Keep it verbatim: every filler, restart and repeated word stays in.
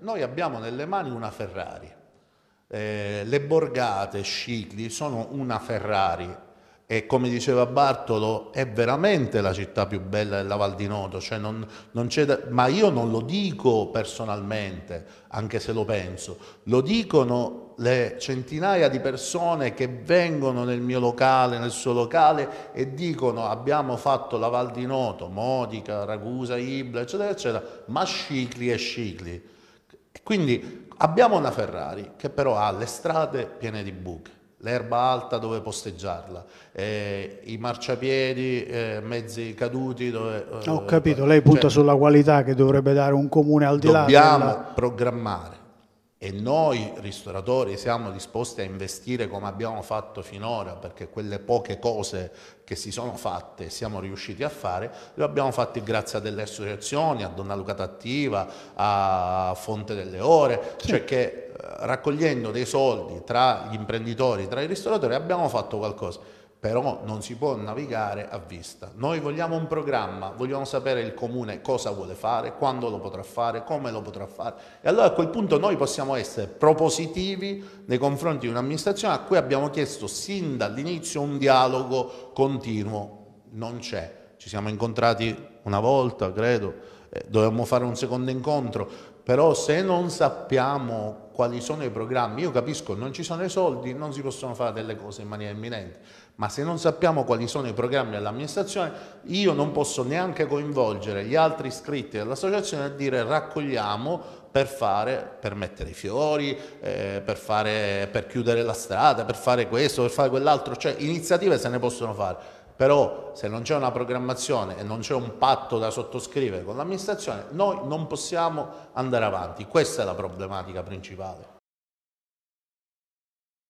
Noi abbiamo nelle mani una Ferrari, eh, le borgate, Scicli sono una Ferrari e come diceva Bartolo è veramente la città più bella della Val di Noto, cioè non, non c'è da, ma io non lo dico personalmente, anche se lo penso, lo dicono le centinaia di persone che vengono nel mio locale, nel suo locale e dicono abbiamo fatto la Val di Noto, Modica, Ragusa, Ibla, eccetera, eccetera, ma Scicli e Scicli. E quindi abbiamo una Ferrari che però ha le strade piene di buche, l'erba alta dove posteggiarla, eh, i marciapiedi, eh, mezzi caduti dove... Eh, Ho capito, lei punta cioè, sulla qualità che dovrebbe dare un comune al di là dobbiamo della... programmare e noi ristoratori siamo disposti a investire come abbiamo fatto finora, perché quelle poche cose che si sono fatte e siamo riusciti a fare, le abbiamo fatte grazie a delle associazioni, a Donna Lucata Attiva, a Fonte delle Ore, sì. Cioè che eh, raccogliendo dei soldi tra gli imprenditori, tra i ristoratori abbiamo fatto qualcosa. Però non si può navigare a vista. Noi vogliamo un programma, vogliamo sapere il comune cosa vuole fare, quando lo potrà fare, come lo potrà fare. E allora a quel punto noi possiamo essere propositivi nei confronti di un'amministrazione a cui abbiamo chiesto sin dall'inizio un dialogo continuo. Non c'è. Ci siamo incontrati una volta, credo, eh, dovevamo fare un secondo incontro, però se non sappiamo quali sono i programmi, io capisco, non ci sono i soldi, non si possono fare delle cose in maniera imminente. Ma se non sappiamo quali sono i programmi dell'amministrazione, io non posso neanche coinvolgere gli altri iscritti dell'associazione a dire raccogliamo per fare, per mettere i fiori, eh, per, fare, per chiudere la strada, per fare questo, per fare quell'altro, cioè iniziative se ne possono fare. Però se non c'è una programmazione e non c'è un patto da sottoscrivere con l'amministrazione, noi non possiamo andare avanti. Questa è la problematica principale.